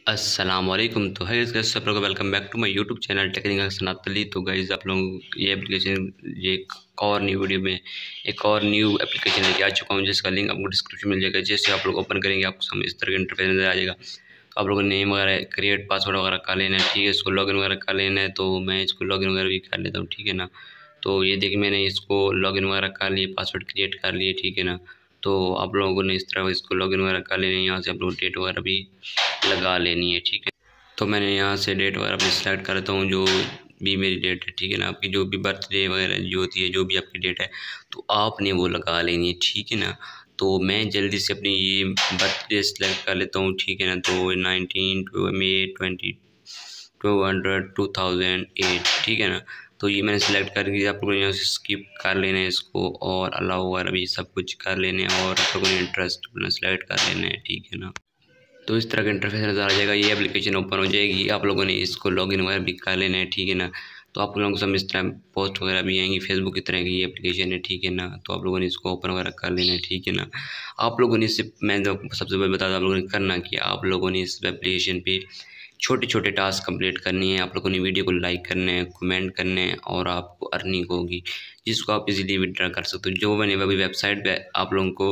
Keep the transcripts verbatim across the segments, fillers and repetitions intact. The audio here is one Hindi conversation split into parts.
अस्सलाम वालेकुम। तो है गाइस, सब लोगों को welcome back to my YouTube channel technical सनातली। तो गाइस, आप लोग ये एप्लीकेशन ये एक और न्यू वीडियो में एक और न्यू एप्लीकेशन लेके आ चुका हूँ, जिसका लिंक आपको डिस्क्रिप्शन मिल जाएगा। जैसे आप लोग ओपन करेंगे आपको सामने इस तरह का इंटरफेस नजर आ जाएगा। तो आप लोगों ने नेम वगैरह क्रिएट पासवर्ड वगैरह कर लेना है, ठीक है। इसको लॉगिन वगैरह कर लेना है, तो मैं इसको लॉगिन वगैरह भी कर लेता हूँ, ठीक है ना। तो ये देखिए, मैंने इसको लॉगिन वगैरह कर लिए, पासवर्ड क्रिएट कर लिए, ठीक है ना। तो आप लोगों ने इस तरह इसको लॉगिन वगैरह कर लेना है। यहाँ से आप लोग डेट वगैरह भी लगा लेनी है, ठीक है। तो मैंने यहाँ से डेट वगैरह भी सिलेक्ट करता हूँ, जो भी मेरी डेट है, ठीक है ना। आपकी जो भी बर्थडे वगैरह जो होती है, जो भी आपकी डेट है, तो आपने वो लगा लेनी है, ठीक है ना। तो मैं जल्दी से अपनी ये बर्थडे सेलेक्ट कर लेता हूँ, ठीक है ना। तो नाइनटीन मे twenty two hundred two thousand eight, ठीक है ना। तो ये मैंने सेलेक्ट कर दिया। आप लोगों ने यहाँ से स्किप कर लेना है इसको, और अलाउ वगैरह भी सब कुछ कर लेने हैं, और आप लोगों ने इंटरेस्ट अपना सेलेक्ट कर लेना है, ठीक है ना। तो इस तरह का इंटरफेस नज़र आ जाएगा। ये एप्लीकेशन ओपन हो जाएगी, आप लोगों ने इसको लॉगिन वगैरह भी कर लेना है, ठीक है ना। तो आप लोगों को सब इस तरह पोस्ट वगैरह भी आएंगी, फेसबुक की तरह की ये एप्लीकेशन है, ठीक है ना। तो आप लोगों ने इसको ओपन वगैरह कर लेना है, ठीक है ना। आप लोगों ने इससे मैं सबसे पहले बता दूँ, आप लोगों ने करना कि आप लोगों ने इस एप्लीकेशन पे छोटे छोटे टास्क कंप्लीट करनी है। आप लोगों ने वीडियो को लाइक करना है, कमेंट करना है, और आपको अर्निंग होगी, जिसको आप इजीली विड्रॉ कर सकते हो। जो मैंने अभी वेबसाइट पे आप लोगों को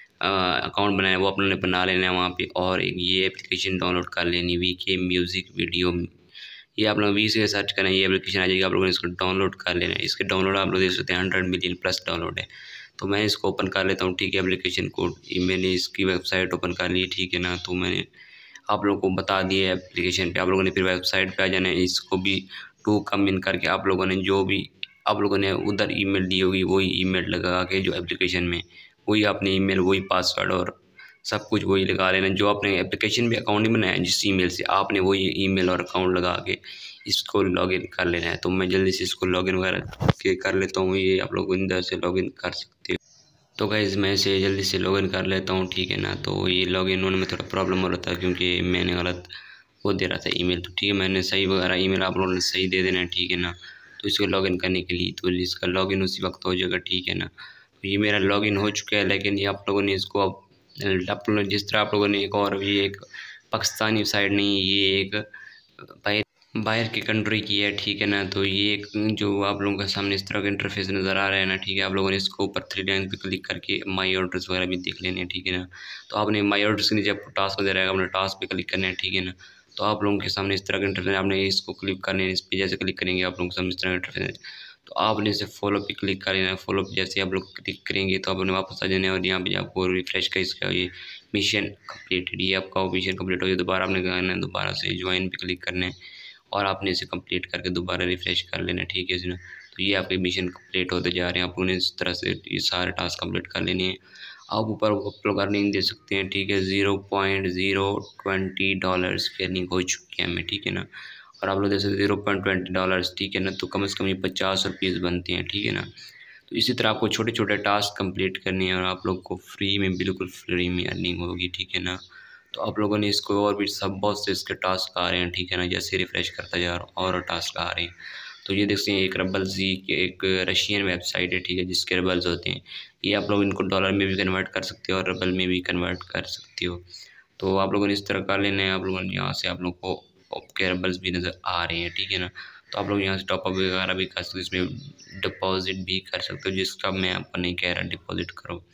अकाउंट बनाया, वो आप लोगों ने बना लेना है वहाँ पे, और एक ये एप्लीकेशन डाउनलोड कर लेनी, वी के म्यूज़िक वीडियो। ये आप लोग वी से सर्च करें, ये एप्लीकेशन आ जाएगी, आप लोगों ने इसको डाउनलोड कर लेना है। इसके डाउनलोड आप लोग देख सकते हैं, हंड्रेड मिलियन प्लस डाउनलोड है। तो मैं इसको ओपन कर लेता हूँ, ठीक है। एप्लीकेशन को मैंने इसकी वेबसाइट ओपन कर ली, ठीक है ना। तो मैंने आप लोगों को बता दिया एप्लीकेशन पे, आप लोगों ने फिर वेबसाइट पे आ जाना है। इसको भी टू कम इन करके आप लोगों ने जो भी आप लोगों ने उधर ईमेल दी होगी, वही ईमेल लगा के जो एप्लीकेशन में, वही अपने ईमेल, वही पासवर्ड और सब कुछ वही लगा लेना। जो आपने एप्लीकेशन पे अकाउंट नहीं बनाया, जिस ईमेल से आपने वही ईमेल और अकाउंट लगा के इसको लॉगिन कर लेना है। तो मैं जल्दी से इसको लॉगिन वगैरह के कर लेता हूँ। ये आप लोग अंदर से लॉगिन कर सकते हो। तो गाइज़, मैं इसे जल्दी से लॉगिन कर लेता हूँ, ठीक है ना। तो ये लॉगिन होने में थोड़ा प्रॉब्लम हो रहा था, क्योंकि मैंने गलत वो दे रहा था ईमेल। तो ठीक है, मैंने सही वगैरह ईमेल आप लोगों ने सही दे देना है, ठीक है ना। तो इसको लॉगिन करने के लिए तो इसका लॉगिन उसी वक्त हो जाएगा, ठीक है ना। तो ये मेरा लॉगिन हो चुका है, लेकिन ये आप लोगों ने इसको अब आप लोग जिस तरह आप लोगों ने एक और ये एक पाकिस्तानी साइड नहीं, ये एक बाहर बाहर की कंट्री की है, ठीक है ना। तो ये एक जो आप लोगों का सामने इस तरह का इंटरफेस नज़र आ रहा है ना, ठीक है। आप लोगों ने इसको ऊपर थ्री लाइन पे क्लिक करके माई ऑर्डर्स वगैरह भी देख लेने हैं, ठीक है ना। तो आपने माई ऑर्डर्स के नीचे आपको टास्क वगैरह आएगा, अपने टास्क पे क्लिक करना है, ठीक है ना। तो आप लोगों के सामने इस तरह का इंटरफेस, आपने इसको क्लिक करने है, इस पर जैसे क्लिक करेंगे आप लोगों के सामने इस तरह का इंटरफेस। तो आपने इसे फॉलो पे क्लिक कर लेना है। फॉलो पे जैसे आप लोग क्लिक करेंगे तो आपने वापस आ जाना है, और यहाँ पे आपको रिफ्रेश का इसका ये मिशन कम्प्लीटेड, ये आपका मिशन कम्प्लीट हो गया। दोबारा आपने करना है, दोबारा से ज्वाइन पे क्लिक करना है, और आपने इसे कंप्लीट करके दोबारा रिफ्रेश कर लेना, ठीक है ना। तो ये आपके मिशन कंप्लीट होते जा रहे हैं। आप लोगों ने इस तरह से ये सारे टास्क कंप्लीट कर लेने हैं। आप ऊपर आप लोग अर्निंग दे सकते हैं, ठीक है। Zero point zero twenty dollars की अर्निंग हो चुकी है हमें, ठीक है ना। और आप लोग दे सकते ज़ीरो पॉइंट ट्वेंटी डॉलर्स, ठीक है ना। तो कम से कम ये पचास रुपीज़ बनते हैं, ठीक है ना। तो इसी तरह आपको छोटे छोटे टास्क कंप्लीट करने हैं, और आप लोग को फ्री में, बिल्कुल फ्री में अर्निंग होगी, ठीक है ना। तो आप लोगों ने इसको और भी सब बहुत से इसके टास्क आ रहे हैं, ठीक है ना। जैसे रिफ्रेश करता जा रहा और टास्क आ रहे हैं। तो ये देखते हैं, एक रबल जी एक रशियन वेबसाइट है, ठीक है, जिसके रबल्स होते हैं। ये आप लोग इनको डॉलर में भी कन्वर्ट कर सकते हो, और रबल में भी कन्वर्ट कर सकते हो। तो आप लोगों ने इस तरह कर लेना है। आप लोगों ने यहाँ से आप लोग को के रबल्स भी नज़र आ रहे हैं, ठीक है ना। तो आप लोग यहाँ से टॉपअप वगैरह भी कर सकते हो, इसमें डिपॉजिट भी कर सकते हो, जिसका मैं आपको नहीं कह रहा डिपॉजिट करो।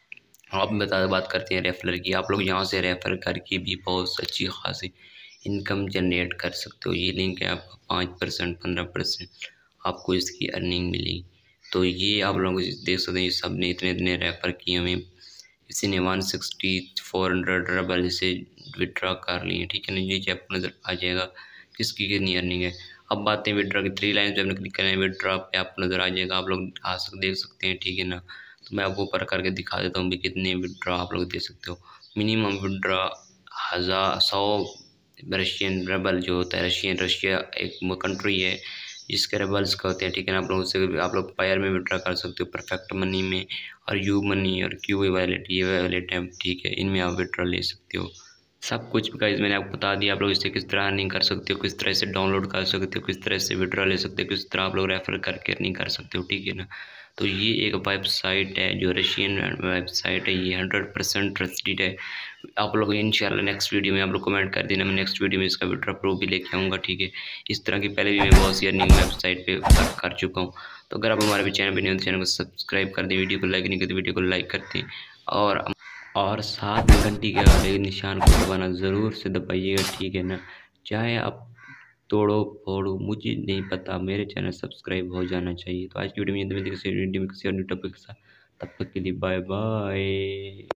आप बता बात करते हैं रेफर की। आप लोग यहाँ से रेफर करके भी बहुत अच्छी खासी इनकम जनरेट कर सकते हो। ये लिंक है आपका, पाँच परसेंट पंद्रह परसेंट आपको इसकी अर्निंग मिलेगी। तो ये आप लोग देख सकते हैं, सब ने इतने इतने रेफर किए हुए, किसी ने one sixty four hundred ruble जैसे विड्रॉ कर लिए, ठीक है ना। नीचे आपको नज़र आ जाएगा किसकी कितनी अर्निंग है। अब बातें विड्रॉ की, थ्री लाइन पे आपने क्लिक करना है, विड्रॉ पे आपको नज़र आ जाएगा, आप लोग आ सक देख सकते हैं, ठीक है ना। तो मैं आपको ऊपर करके दिखा देता हूँ भी कितने विड्रॉ आप लोग दे सकते हो। मिनिमम विड्रॉ हज़ार सौ रशियन रबल जो होता है, रशियन रशिया एक कंट्री है जिसके रबल्स का होते हैं, ठीक है ना। आप लोग उससे आप लोग पायर में विड्रॉ कर सकते हो, परफेक्ट मनी में, और यू मनी और क्यू वैलेट, ये वैलेट है, ठीक है, इनमें आप विड्रॉ ले सकते हो। सब कुछ गाइस मैंने आपको बता दिया। आप लोग इससे किस तरह अर्निंग कर सकते हो, किस तरह से डाउनलोड कर सकते हो, किस तरह से विड्रॉ ले सकते हो, किस तरह आप लोग रेफर करके अर्निंग कर सकते हो, ठीक है ना। तो ये एक वेबसाइट है जो रशियन वेबसाइट है, ये हंड्रेड परसेंट ट्रस्टेड है। आप लोग इंशाल्लाह नेक्स्ट वीडियो में आप लोग कमेंट कर देना, मैं नेक्स्ट वीडियो में इसका विड्रॉ प्रूफ भी लेके आऊँगा, ठीक है। इस तरह की पहले भी मैं बहुत सी अर्निंग वेबसाइट पे कर, कर चुका हूँ। तो अगर आप हमारे भी चैनल पर नहीं हो तो चैनल को सब्सक्राइब कर दें, वीडियो को लाइक नहीं करते वीडियो को लाइक करते हैं, और और साथ में घंटी के वाले निशान को दबाना ज़रूर से दबाइएगा, ठीक है ना। चाहे आप तोड़ो फोड़ो मुझे नहीं पता, मेरे चैनल सब्सक्राइब हो जाना चाहिए। तो आज की वीडियो में किसी वीडियो में किसी और न्यू टॉपिक के साथ, तब तक के लिए बाय बाय।